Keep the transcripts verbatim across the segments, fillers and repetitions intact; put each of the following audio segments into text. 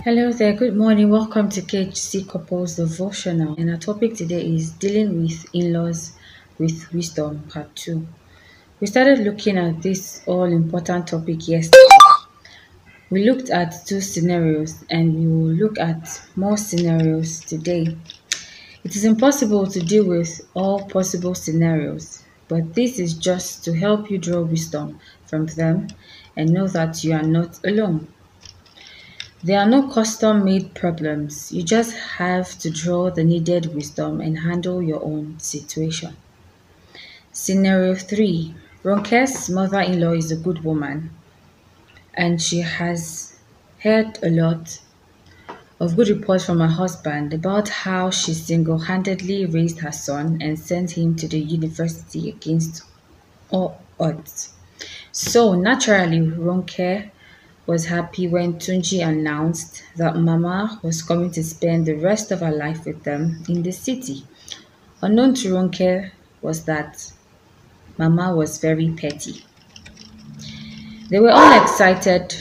Hello there, good morning. Welcome to K H C Couples Devotional. And our topic today is dealing with in laws with wisdom, part two. We started looking at this all important topic yesterday. We looked at two scenarios and we will look at more scenarios today. It is impossible to deal with all possible scenarios, but this is just to help you draw wisdom from them and know that you are not alone. There are no custom-made problems. You just have to draw the needed wisdom and handle your own situation. Scenario three. Ronke's mother-in-law is a good woman and she has heard a lot of good reports from her husband about how she single-handedly raised her son and sent him to the university against all odds. So naturally, Ronke was happy when Tunji announced that Mama was coming to spend the rest of her life with them in the city. Unknown to Ronke was that Mama was very petty. They were all excited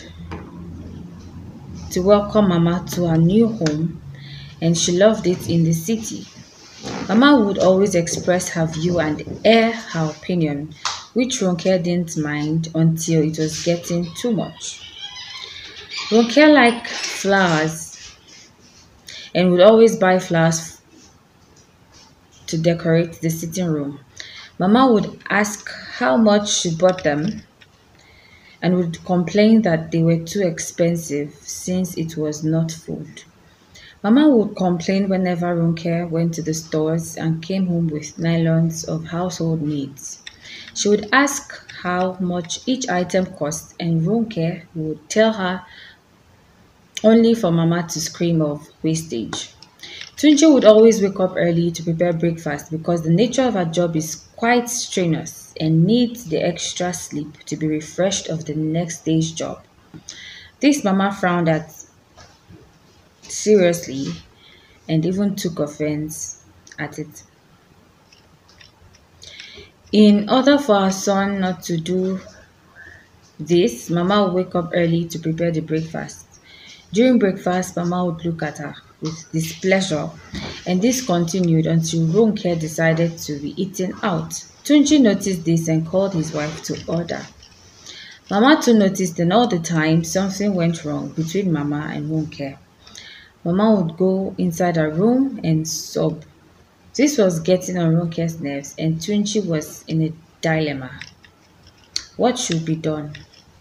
to welcome Mama to her new home, and she loved it in the city. Mama would always express her view and air her opinion, which Ronke didn't mind until it was getting too much. Ronke liked flowers and would always buy flowers to decorate the sitting room. Mama would ask how much she bought them and would complain that they were too expensive since it was not food. Mama would complain whenever Ronke went to the stores and came home with nylons of household needs. She would ask how much each item cost, and Ronke would tell her only for Mama to scream of wastage. Tunji would always wake up early to prepare breakfast because the nature of her job is quite strenuous and needs the extra sleep to be refreshed of the next day's job. This Mama frowned at seriously and even took offense at it. In order for her son not to do this, Mama would wake up early to prepare the breakfast. During breakfast, Mama would look at her with displeasure, and this continued until Ronke decided to be eaten out. Tunji noticed this and called his wife to order. Mama too noticed, and all the time something went wrong between Mama and Ronke. Mama would go inside her room and sob. This was getting on Ronke's nerves, and Tunji was in a dilemma. What should be done?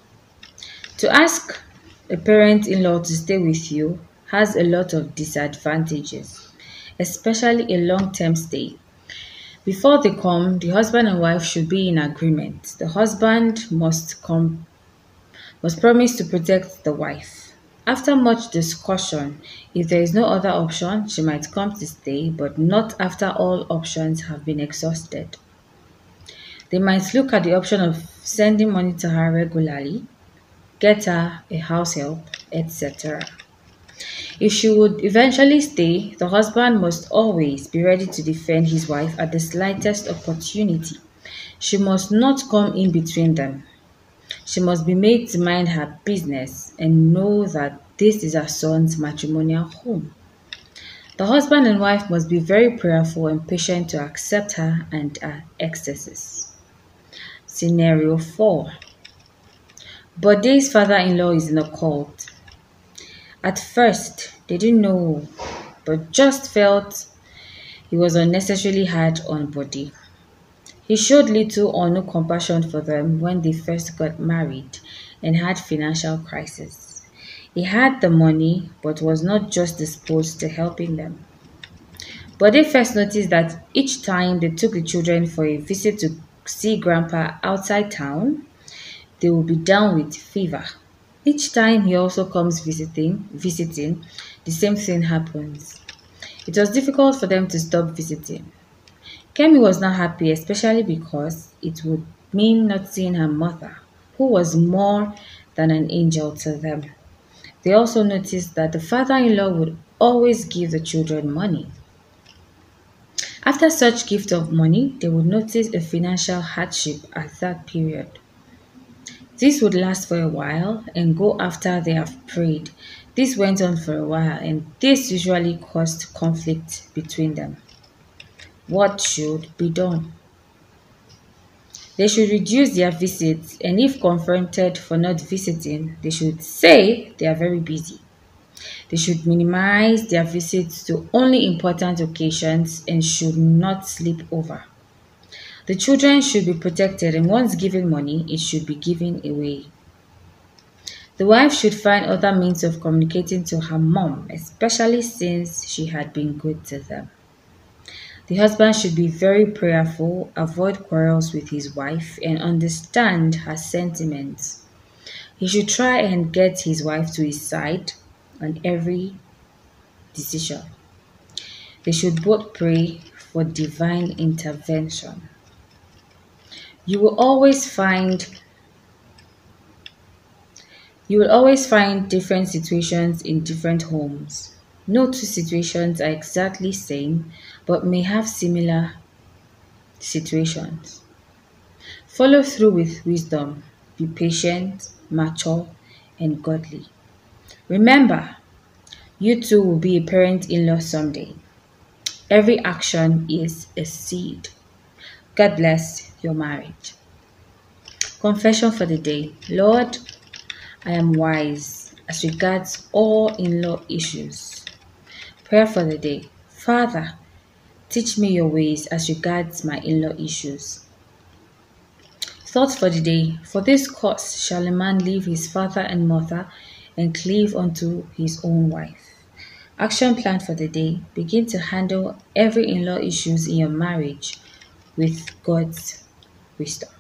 To ask a parent-in-law to stay with you has a lot of disadvantages, especially a long-term stay. Before they come, the husband and wife should be in agreement. The husband must come, must promise to protect the wife. After much discussion, if there is no other option, she might come to stay, but not after all options have been exhausted. They might look at the option of sending money to her regularly, get her a house help, et cetera. If she would eventually stay, the husband must always be ready to defend his wife at the slightest opportunity. She must not come in between them. She must be made to mind her business and know that this is her son's matrimonial home. The husband and wife must be very prayerful and patient to accept her and her excesses. Scenario four. Bode's father-in-law is in a cult. At first, they didn't know, but just felt he was unnecessarily hard on Bode. He showed little or no compassion for them when they first got married and had financial crisis. He had the money, but was not just disposed to helping them. Bode first noticed that each time they took the children for a visit to see Grandpa outside town, they will be down with fever. Each time he also comes visiting, visiting, the same thing happens. It was difficult for them to stop visiting. Kemi was not happy, especially because it would mean not seeing her mother, who was more than an angel to them. They also noticed that the father-in-law would always give the children money. After such gift of money, they would notice a financial hardship at that period. This would last for a while and go after they have prayed. This went on for a while, and this usually caused conflict between them. What should be done? They should reduce their visits, and if confronted for not visiting, they should say they are very busy. They should minimize their visits to only important occasions and should not sleep over. The children should be protected, and once given money, it should be given away. The wife should find other means of communicating to her mom, especially since she had been good to them. The husband should be very prayerful, avoid quarrels with his wife, and understand her sentiments. He should try and get his wife to his side on every decision. They should both pray for divine intervention. You will always find you will always find different situations in different homes. No two situations are exactly same, but may have similar situations. Follow through with wisdom. Be patient, mature, and godly. Remember, you too will be a parent in law someday. Every action is a seed. God bless your marriage. Confession for the day. Lord, I am wise as regards all in law issues. Prayer for the day. Father, teach me your ways as regards my in law issues. Thoughts for the day. For this cause shall a man leave his father and mother and cleave unto his own wife. Action plan for the day. Begin to handle every in law issues in your marriage with God's wisdom.